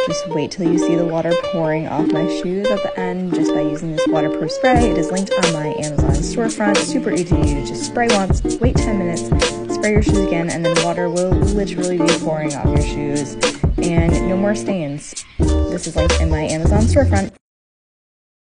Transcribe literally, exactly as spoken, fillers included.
Just wait till you see the water pouring off my shoes at the end just by using this waterproof spray. It is linked on my Amazon storefront. Super easy to use. Just spray once, wait ten minutes, spray your shoes again, and then water will literally be pouring off your shoes and no more stains. This is linked in my Amazon storefront.